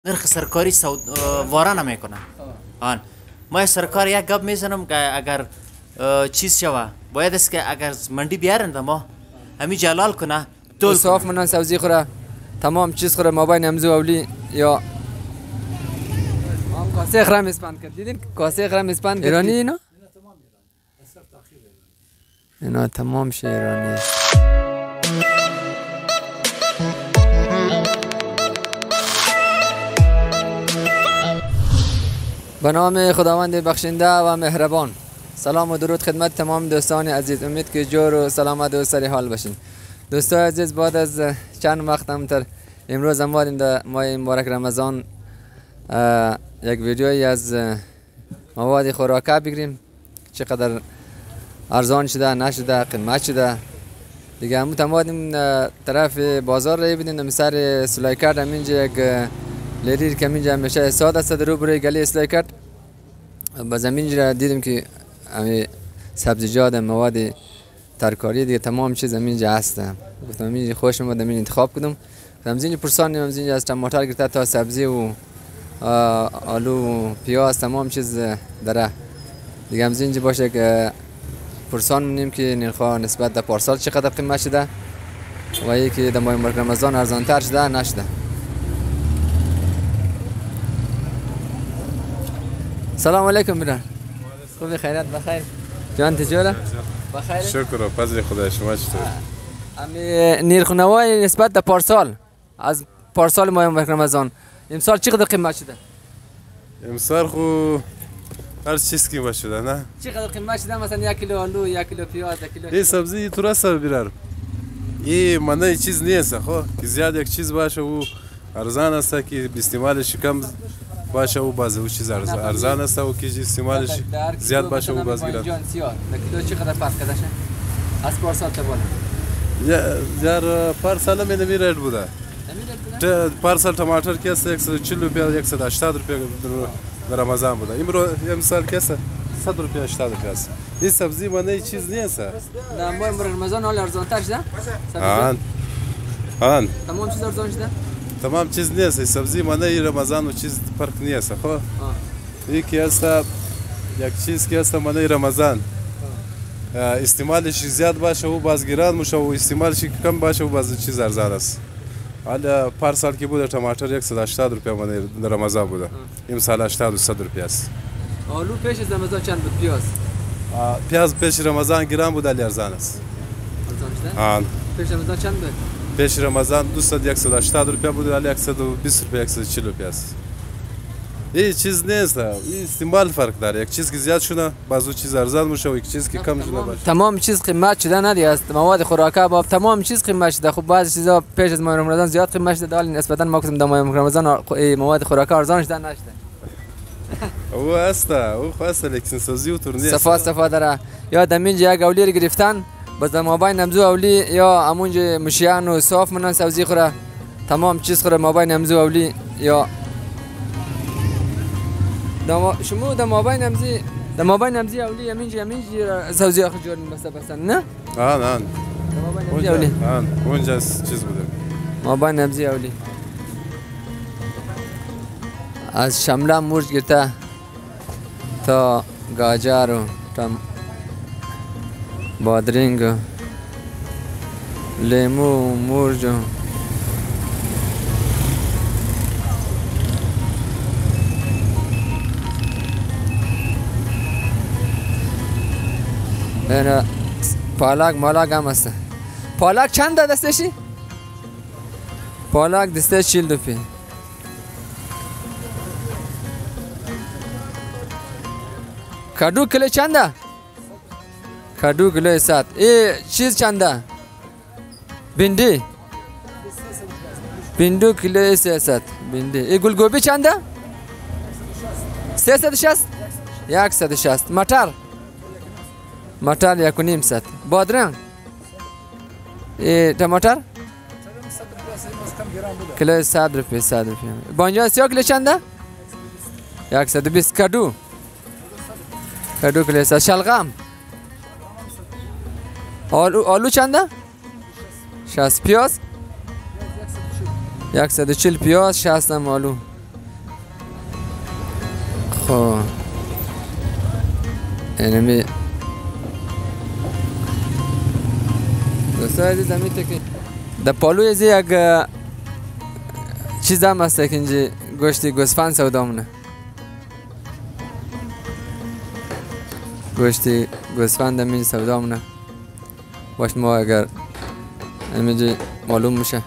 نرخ سرکاری وارا نمیکنه. آن ما سرکار یک گپ میزنم که اگر چیز شوه باید است که اگر منڈی بیارن ما همین جلال کنه تو صاف منن سبزی خوره تمام چیز خوره مابین امزو اولی یا کاسه خرم اسپند کرد دیدین کاسه خرم اسپند کرد ایرانی اینا اینا تمام شه ایرانی به نام خداوند بخشنده و مهربان. سلام و درود خدمت تمام دوستان عزیز. امید که جور و سلامت و سر حال باشین. دوستان عزیز بعد از چند وقت هم تر امروز هم بودیم در ماه مبارک رمضان یک ویدیویی از مواد خوراکی بگیریم چقدر ارزان شده نشده قیمت شده دیگه. همون تمام طرف بازار رو ببینیم مثل سلایکرد همینجا یک لیدر که همینجا همیشه ساده است در روبروی گلی سلایکرد. باز همینجا دیدیم که همین سبزیجات مواد ترکاری دیگه تمام چیز همینجا هست. گفتم همینجا خوشم اومد همین انتخاب کردم. همینجا پرسان همینجا از ټماټر گرفته تا سبزی و آلو و پیاز تمام چیز داره دیگه. همینجا باشه که پرسان می‌کنیم که نرخ‌ها نسبت به پارسال چقدر قیمت شده و یکی در ماه مبارک رمضان ارزان‌تر شده نشده. سلام علیکم برادر. خوبی خیرات بخیر؟ جان تجاره؟ بخیر. شکر و فضل خدا. شما چطور؟ امی نرخ‌نوای نسبت به پارسال از پارسال ماه مبارک رمضان امسال چقدر قیمت شده؟ امسال خو هر چیز قیمت شده نه؟ چقدر قیمت شده؟ مثلا 1 کیلو آلو، 1 کیلو پیاز، 1 کیلو این سبزی تو راست برار. این منه چیز نیست خو که زیاد یک چیز باشه و ارزان است که استعمالش کم باشه و باز او چیز ارزان است و که استعمالش زیاد باشه و باز گیرد. جان سیاه کیلو چقدر فرق کرده از پارسال تا بالا؟ یار پارسال می نمیره بوده. پارسال ټماټر کیسه 140 روپیه 180 روپیه در رمضان بوده. امسال کیسه 100 روپیه 80 روپیه است. این سبزی منه چیز نیست. در ماه رمضان حال ارزان‌تر شده؟ آن تمام چیز ارزان شده؟ تمام چیز نیست. سبزی منه رمضان و چیز فرق نیست. خب یکی است یک چیز که است منه رمضان استعمالش زیاد باشه و باز گران میشه و استعمالش کم باشه و باز چیز ارزان است. حالا پارسال که بوده ټماټر 180 روپیه منه در رمضان بوده. امسال 80 و 100 روپیه است. آلو پیش از رمضان چند بود؟ پیاز پیش رمضان گران بود ولی ارزان است. ارزان شده؟ پیش رمضان چند بود؟ پیش رمضان 200 180 روپیه بود ولی 120 روپیه 140 روپیه است. این چیز نیست. این استعمال فرق داره. یک چیز که زیاد شده بعضی چیز ارزان میشه و یک چیز که کم شده باشه. تمام چیز قیمت شده ندی است. مواد خوراکی با تمام چیز قیمت شده. خب بعضی چیزا پیش از ماه رمضان زیاد قیمت شده ولی نسبتا ما گفتم در ماه رمضان مواد خوراکی ارزان شده نشده. او است او خاصه لیکن سازی و تورنی صفا داره. یا دمینجا یک اولی گرفتن باز در مابین امزو اولی یا همونجا مشیان و صاف منن سبزی خوره تمام چیز خوره مابین امزو اولی یا شما در مابین امزی اولی همینجا سبزی آخر جوری بسته نه؟ آن اونجا چیز بوده مابین امزی اولی از شمله مرچ گرفته تا گاجر و بادرنگ و لیمو و مرچ و اینا پالک مالک هم هسته. پالک چند دستشی؟ پالک دسته 40 روپیه. کدو کیلو چنده؟ کدو کیلو 100. ای چیز چنده؟ بندی کیلو 300 بندی. ای گلگوبی چنده؟ 360 160. مٹر 1.5 بادرنگ ټماټر کیلو 100 روپیه بانجان سیاه کیلو چنده؟ 120. کدو کیلو 100. شلغم آلو چنده؟ 60. پیاز 140 پیاز 60 آلو خب اینمی دوستان عزیز میته که در پالوی از یک چیز هم هست که اینجا گوشت گوسفند سودا مونه. گوشت گوسفند هم اینجا سودا مونه. باش ما اگر اینجا معلوم میشه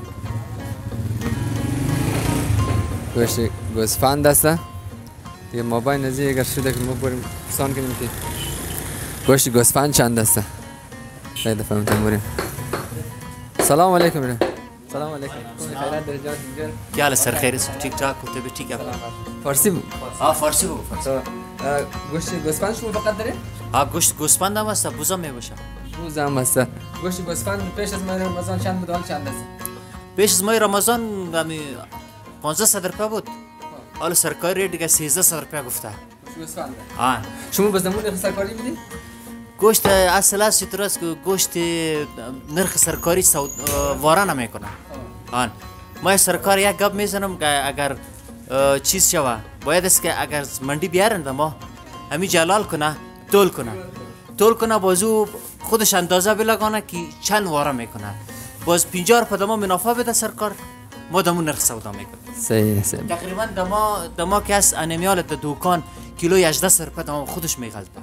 گوشت گوسفند هست. دیگه ما باید نزدیک اگر شده که ما بریم سان کنیم که گوشت گوسفند چند هست. شاید فهمتم بریم. سلام علیکم بریم. سلام علیکم. خیرات در جان اینجا. क्या हाल है सर खैर से ठीक ठाक होते भी ठीक है فارسی हाँ फारसी बघू फारसी گوشت گوسفند شما فقط داره؟ हाँ गोश्त هم هست بوزا میباشه بوز هم هست. گوشت گوسفند پیش از ماه رمضان چند بود حال چند است؟ پیش از ماه رمضان همی 1500 روپیه بود حالا سرکاری ریت دیگه 1300 روپیه گفته گوسفند. हाँ شما باز نمونه سرکاری میدی؟ گوشت اصل است اینطور است که گوشت نرخ سرکاری وارا نمیکنه. آن ما سرکار یک گپ میزنم که اگر چیز شوه باید است که اگر منڈی بیارن ما همی جلال کنه تول کنه بازو خودش اندازه بلگانه که چند وارا میکنه باز 50 روپیه دما منافع بده سرکار ما دمون نرخ سودا میکنه. صحیح تقریبا دما که از انمیال دکان کیلو 18 روپیه دما خودش میغلطه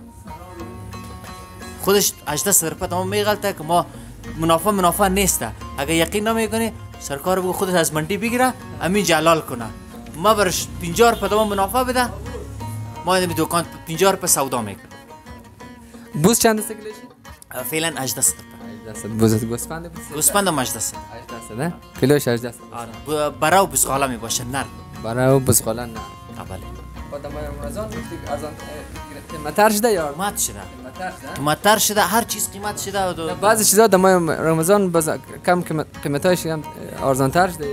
خودش 18 روپیه دما میغلطه که ما منافع نیسته. اگر یقین نمیکنی سرکار بگو خودش از منڈی بگیره همین جلال کنه ما برش 50 روپیه دما منافع بده ما این دکان 50 روپیه سودا میکنه. بوز چند است کیلوش؟ فعلا 18 روپیه. بوز گوسفند گوسفند هم 18 نه کیلوش 18 آره برا و بزغاله میباشه نر برای بزغاله نه بله بعد ما رمضان ارزان قیمت‌تر شده یا قیمت‌تر شده هر چیز قیمت شده بعضی چیزا در ماه رمضان باز کم قیمتاش هم ارزان‌تر شده.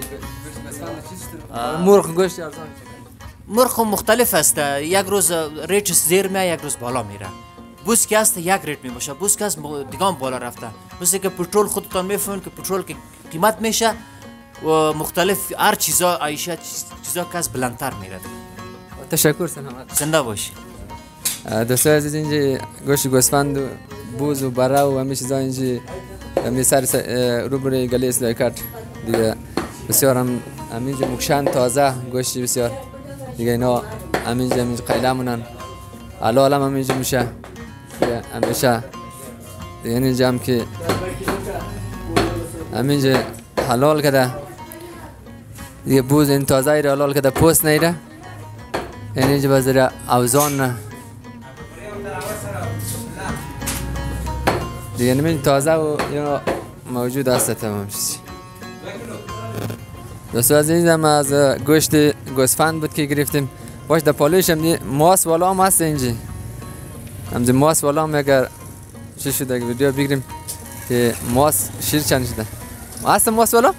مرغ گوشت ارزان شده. مرغ مختلف است یک روز ریتش زیر میاد یک روز بالا میره. بوس که است یک ریت میباشه بوس که است دیگه هم بالا رفته مثل که پترول خودتان میفهمین که پترول که قیمت میشه و مختلف هر چیزا عیشه چیزا که از بلندتر میره. تشکر سلامت زنده باشی. دوستان عزیز اینجا گوشت گوسفند و بوز و بره و همه چیزا اینجا همه سر روبروی گلی اصلاحی کرد دیگه بسیار هم همینجا مکشن تازه گوشتی بسیار دیگه اینا همینجا قیله مونن حلال هم همینجا میشه همیشه دیگه اینجا هم که همینجا حلال کده دیگه بوز این تازه ایره حلال کده پوست نیره یعنی اینجا بازر اوزان نه دیگه نمین تازه و یا موجود هست تمام چیزی. دوستان عزیزم از گوشت گوسفند بود که گرفتیم باش در پالویش هم ماس والا هم هست اینجا همزی ماس والا هم اگر چی شده که ویدیو بگیریم که ماس شیر چند شده هست ماس والا.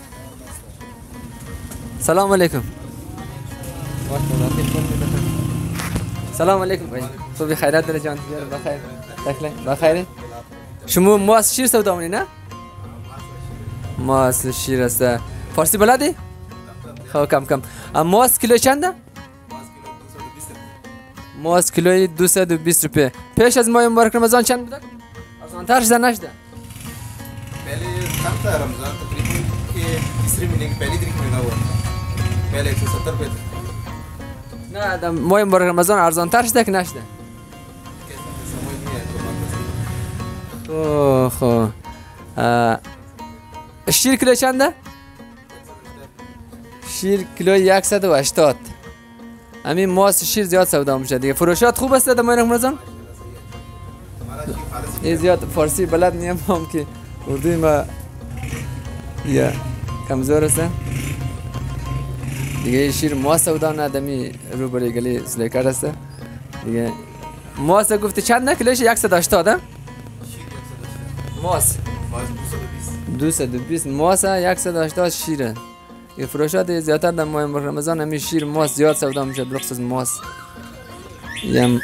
سلام علیکم. سلام علیکم بھائی صبح خیرات داره جان بخیر تکلیف بخیره. شما ماس شیر سودا می‌کنی نه؟ ماس شیر است. فارسی بلدی؟ خب کم ماس کیلو چنده؟ ماس کیلوی 220 روپیه. پیش از ماه مبارک رمضان چند بود؟ ارزان‌تر شده نشده؟ पहले कम था रमजान तकरीबन के तीसरे महीने की पहली तारीख में लगा हुआ पहले 170 रुपये था. نه در ماه مبارک رمضان ارزان‌تر شده که نشده؟ خب شیر کیلو چنده؟ شیر کیلو 180. همین ماس شیر زیاد سودا میشه دیگه. فروشات خوب است در ماه رمضان؟ این زیاد فارسی بلد نیم هم که اردوی ما یا کمزور است دیگه. شیر ماس سودا ندمی رو برای گلی سلیکر است دیگه. ماس گفته چند نه کیلوش 180 ماس 220 ماس 180 شیره. یه فروشات زیادتر در ماه رمضان همین شیر ماس زیاد سودا میشه بخصوص ماس. یم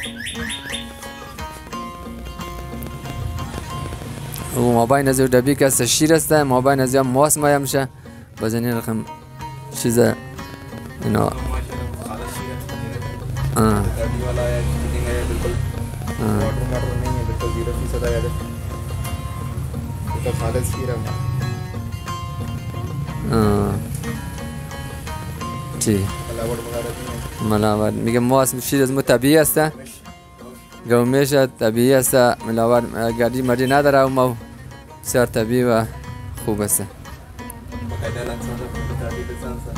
و مابین از دبی که است شیر است مابین از یم ماس مایا میشه باز این رقم چیزه اینا 30 वाला है, फिटिंग है बिल्कुल, वाटर वाटर नहीं है, बिल्कुल 0% आया है, तो खालिद शीरम چی؟ ملاوट वगैरह नहीं है. ملاوت میگه ماست شیر از ما طبیعی است گومیش طبیعی است ملاوت گردی مردی نداره و ما بسیار طبیعی و خوب است باقاعده لنسان رو تعدیل لنسان.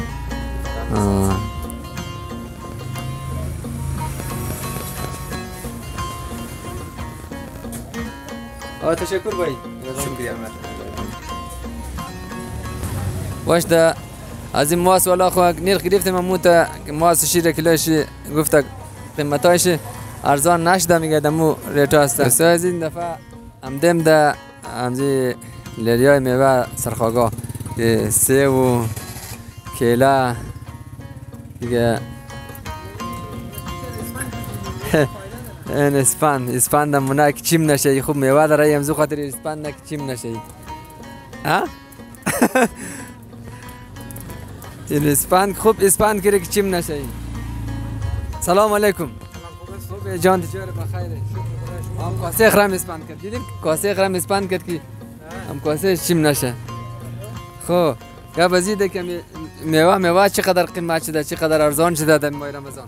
تشکر بایی شکریہ. واش ده از این ماس والا خو نرخ گرفتم موتا ماس شیر کیلوش گفت قیمتاش ارزان نشده میگه دمو ریت است. سو از این دفعه همدم ده همزی لیریای میوه سرخاگا که سیب و کیلا دیگه این اسپند مونه که چیم نشه خوب میوه داره امزو خاطر اسپند که چیم نشه ها این اسپند خوب اسپند کرده که چیم نشه. سلام علیکم. خوب جان تجار بخیره. هم کاسه خرم اسپند کرد دیدیم کاسه خرم اسپند کرد که هم کاسه چیم نشه. خب یا بزیده که میوه چقدر قیمت شده چقدر ارزان شده در ماه رمضان.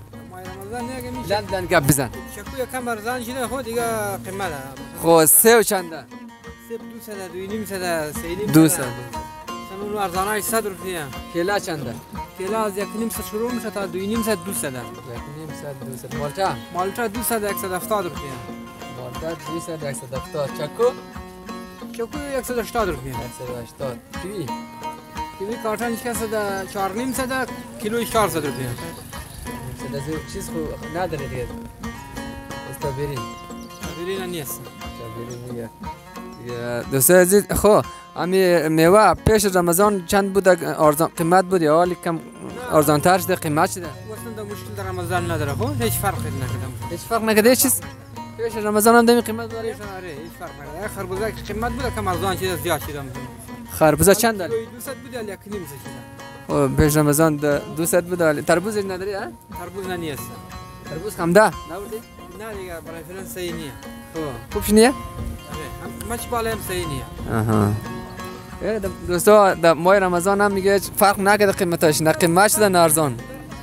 لندن گپ بزن. شکو یکم ارزان شده خود دیگه قیمت. خب سیب چنده؟ سیب 200 2.5 200 اون ارزانش 100 روپیه. کیلا چنده؟ کیلا از 1.5 شروع میشه تا 2.5 200. 1.5 مالتا؟ مالتا 200 170 روپیه. مالتا 200 170. چکو؟ چکو 180 روپیه. 180. کیوی کارتونش که 4.5 کیلویش 400 روپیه. چیز خو نداره دیگه. استابری نیست. استابری دیگه. دوستان عزیز خو امی میوه پیش رمضان چند بود ارزان قیمت بود یا حالی کم ارزان تر شده قیمت شده؟ اصلا مشکل در رمضان نداره خب هیچ فرقی نکرده. هیچ فرق نکرده چیز؟ پیش رمضان هم دمی قیمت داره؟ آره هیچ فرق نکرده. خربوزه قیمت بود کم ارزان شده زیاد شده. خربوزه چند داره؟ 200 بود یا 1.5 شده. پیش رمضان 200 بود. تربوز نداری ها؟ تربوز نیست. تربوز کم ده؟ نبودی؟ نه دیگه برای فلان صحیح نیه. خوبش نیه؟ مچ بالا هم صحیح نیه. آها. دوستا در ماه رمضان هم میگه فرق نکرده قیمتاش نه قیمت شده نه ارزان.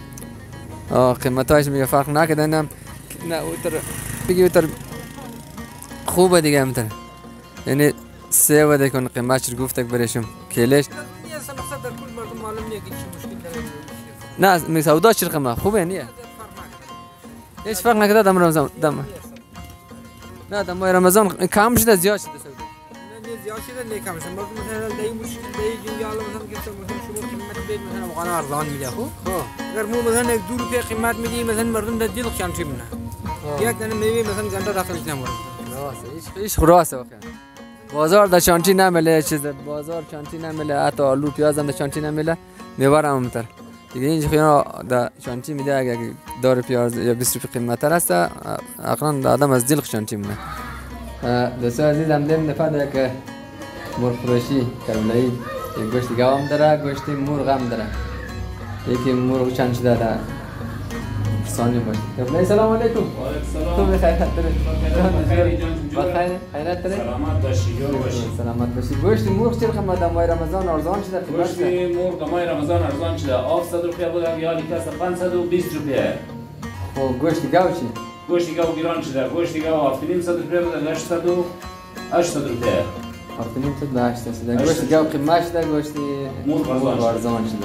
قیمتاش میگه فرق نکرده نه اوتر میگه اوتر خوبه دیگه همتر. یعنی سه وده کن قیمتش رو گفته برشم کیلش. مقصد در کل مردم معلوم نیه که چی مشکل نه داره. می سودا چی رقمه خوبه نیه. هیچ فرق نکرده در رمضان دم. نه در ماه رمضان کم شده زیاد شده سودا. زیاد شده نیکم شده. مثلا دی مشکل دی جنجال مثلا که شما قیمت بید مثلا واقعا ارزان میده خب. اگر مو مثلا 2 روپیه قیمت میدی مثلا مردم در دل خشانچی بنا. یک دانه میوه مثلا گنده داخلش نمونه. راسته هیچ خراسه واقعا. بازار در چانچی نمیله چیز بازار چانچی نمیله حتی آلو پیاز هم در چانچی نمیله میوه هم همونطور دیگه اینجا خیلی در چانچی میده اگر دار پیاز یا 20 روپیه قیمت تر است اقلا آدم از دل چانچی میده. دوستان عزیز هم دیم نفر که مرغ فروشی کرملایی گوشت گاو هم داره گوشت مرغ هم داره یکی مرغ چند شده داره ثانی باشه. کرملایی سلام علیکم. و علیکم سلام. تو بخیر داره. بخیر جان بخیر خیرت داره. سلامت باشی جور باشی. سلامت باشی. گوشت مرغ چه رقم در ماه رمضان ارزان شده قیمت گوشت مرغ در ماه رمضان ارزان شده. آف 100 روپیه بود یا لیکاس 520 روپیه. خب گوشت گاو چی؟ گوشت گاو گران شده. گوشت گاو 7.5 روپیه بود 800 روپیه. 7.5 تا 800 شده. گوشت گاو قیمت شده گوشت مرغ ارزان شده.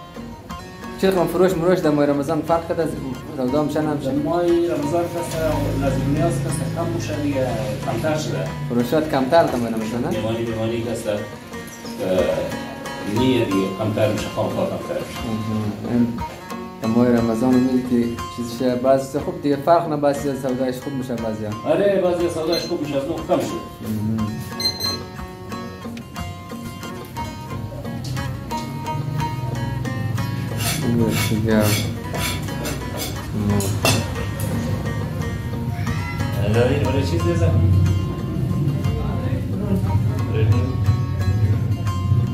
چه رقم فروش مروش در ماه رمضان فرق کرده از رمضان میشن هم در ماه رمضان لازم نیاز کسته کم بشه دیگه کمتر شده. فروشات کمتر در ماه رمضان نه؟ میوانی کسته نیه دیگه کمتر میشه خامخواه کمتر میشه. در ماه رمضان میگه که چیزشه بعضی خوب دیگه فرق نه بعضی سودایش خوب میشه بعضی ها. آره بعضی سودایش خوب میشه از نو کم شده. برای چیز دیزه؟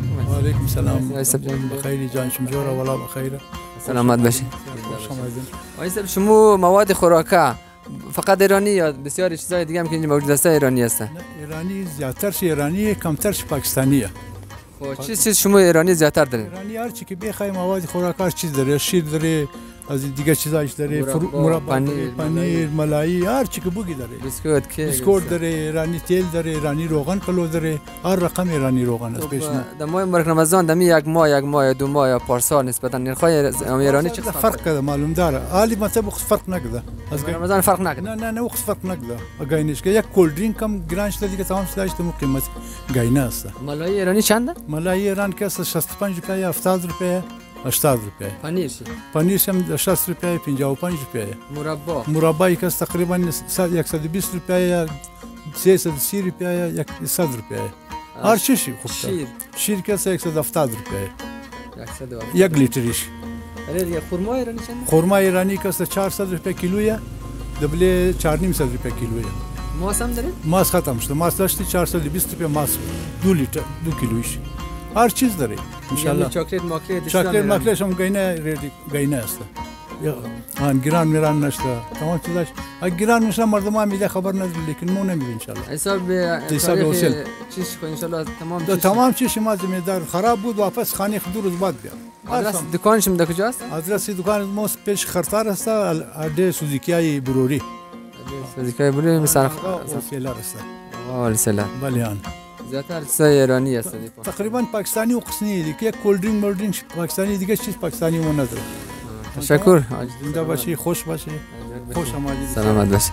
وعلیکم سلام. بخیری جان شمجورا ولا بخیره. سلامت باشی. خوش آمدید. آقای صاحب شما مواد خوراکه فقط ایرانی یا بسیاری چیزای دیگه هم که اینجا موجود است ایرانی هستن؟ ایرانی زیادترش ایرانی کمترش پاکستانیه. خب چیز شما ایرانی زیادتر دارین؟ ایرانی هر چی که بخوای مواد خوراک هر چیز داره، شیر داره، از دیگه چیزایش داره، مربا، پنیر، ملایی، هر چی که بگی داره. بیسکوت داره، ایرانی تیل داره، ایرانی روغن کلو داره، هر رقم ایرانی روغن است. پیشنا در ماه مبارک رمضان دمی یک ماه 2 ماه یا پارسال نسبتا نرخ‌های ایرانی چقدر فرق کرده معلوم داره. حالی مثلا وقت فرق نکرده. از رمضان فرق نکرده. نه وقت فرق نکرده. اگاینش که یک کولد درینک هم گرانش دیگه تمام شده است قیمت گاینه است. ملایی ایرانی چنده؟ ملایی ایران که 65 روپیه، 70 روپیه، 80 روپیه. پنیر هم 60 روپیه، 55 روپیه. مربا که تقریبا 120 روپیه، 330 روپیه، 100 روپیه. هر چیزی خوبه. شیر که 170 روپیه. 1 لیتریش. خرما ایرانی چنده؟ خرما ایرانی که 400 روپیه کیلویه، دبل 400 روپیه کیلویه. ماست هم داره؟ ماست ختم شده. ماست داشتی 420 روپیه ماست 2 لیتر 2 کیلویش. هر چیز داره ان شاء الله. چاکلیت ماکلیش هم گاینه است. آن گران میران نشته. تمام چیزاش گران میشه مردم هم میده خبر نداره لیکن مو نمیده ان شاء الله. حساب چیز ان شاء الله تمام چیز شما زمیندار خراب بود واپس خانه دو روز بعد بیار. آدرس دکانش در کجاست؟ آدرس دکان ما پیش خرطار است اده سوزیکیای بروری. سوزیکیای بروری مثلا سیلار است. سیلار. بله آن. زیادتر چیزای ایرانی است. تقریبا پاکستانی و قسمی دیگه کولد درینک پاکستانی دیگه چیز پاکستانی مون نداره. تشکر. زنده باشی، خوش باشی. خوش آمدید. سلامت باشی.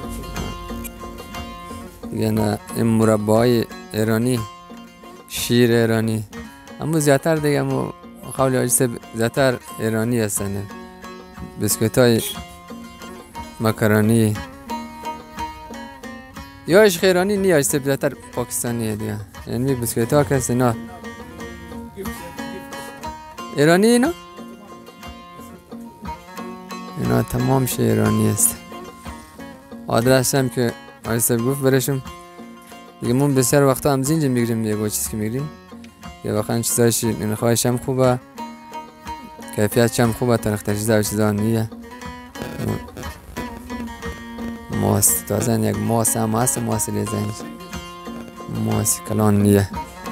دیگه این مربای ایرانی، شیر ایرانی، اما زیادتر دیگه اما قبل آجیسه زیادتر ایرانی هستن. بسکویت های مکرانی یا عشق ایرانی نی آجیسه زیادتر پاکستانیه دیگه. یعنی بسکویت ها کسی نه ایرانی اینا؟ اینا تمامش ایرانی است. آدرس هم که آجیسه گفت برشم دیگه من بسیار وقتا هم زینجا میگیریم دیگه چیز که میگیریم یه واقعا چیزایش نرخایش هم خوبه کیفیتش هم خوبه ترختر چیزا و چیزا نیه ماست تازه یک ماست هم هست ماست لیزنج ماست کلان نیه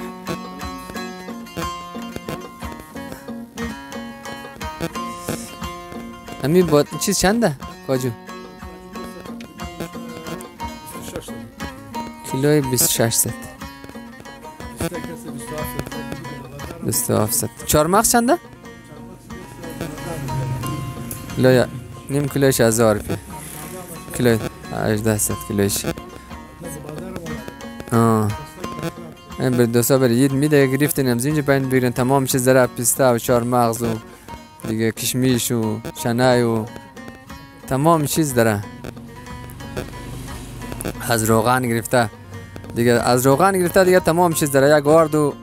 همی با چیز چنده کاجو؟ کیلوی 26 ست 27 ست چهارمغز چنده؟ کیلوی نیم کیلویش 1000 روپیه کیلوی 18 ست کیلویش این بر دوستا بر عید میده گرفتن هم زینجا باید بگیرن تمام چیز داره پیسته و چهارمغز و دیگه کشمیش و شنای و تمام چیز داره از روغن گرفته دیگه از روغن گرفته دیگه تمام چیز داره یک آرد و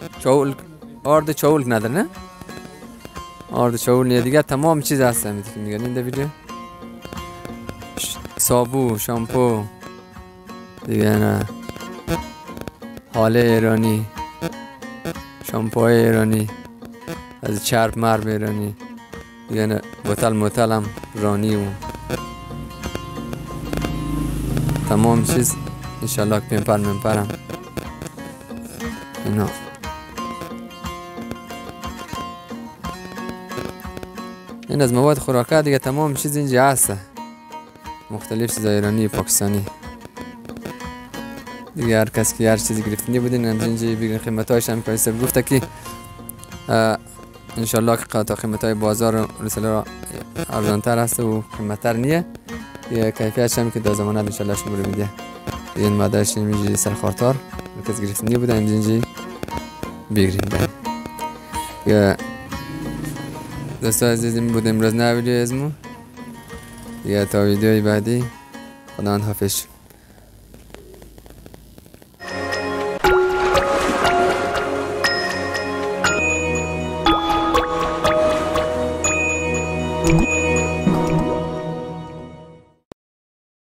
چاول نداره نه آرد چاول نیه دیگه تمام چیز هست همیتی که میگن این ویدیو صابو شامپو دیگه نه حاله ایرانی شامپوهای ایرانی از چرب مرب ایرانی دیگه نه بوتل هم رانی و تمام چیز انشالله که منپرم اینا این از مواد خوراکه دیگه تمام چیز اینجا هسته مختلف چیز ایرانی پاکستانی دیگه هر کس که هر چیزی گرفتنی بودین از اینجا بگیرین قیمتایش هم که سب گفته که انشالله که تا قیمتای بازار رساله ارزانتر هست و قیمتتر نیه یه کیفیتش هم که در زمانت انشالله شما رو میده این مادرش میجی سرخورتار کس گرفتنی بوده اینجا بگیرین یا دوستا عزیزم بود امروز نه ویدیو ازمون یا تا ویدیوی بعدی خدا حافظ